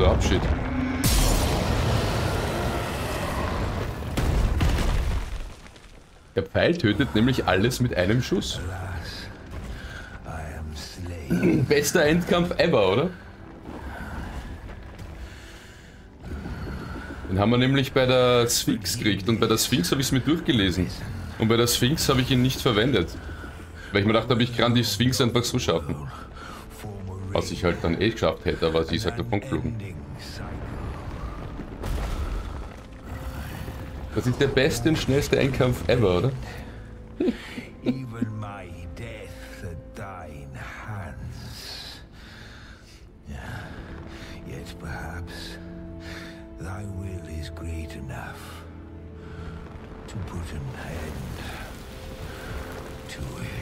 Dropshit. Der Pfeil tötet nämlich alles mit einem Schuss. Bester Endkampf ever, oder? Den haben wir nämlich bei der Sphinx gekriegt und bei der Sphinx habe ich es mir durchgelesen. Und bei der Sphinx habe ich ihn nicht verwendet. Weil ich mir dachte, ich kann die Sphinx einfach so schaffen. Was ich halt dann eh geschafft hätte, aber sie ist halt davon geflogen. Das ist der beste und schnellste Endkampf ever, oder? Thy will is great enough to put an end to it.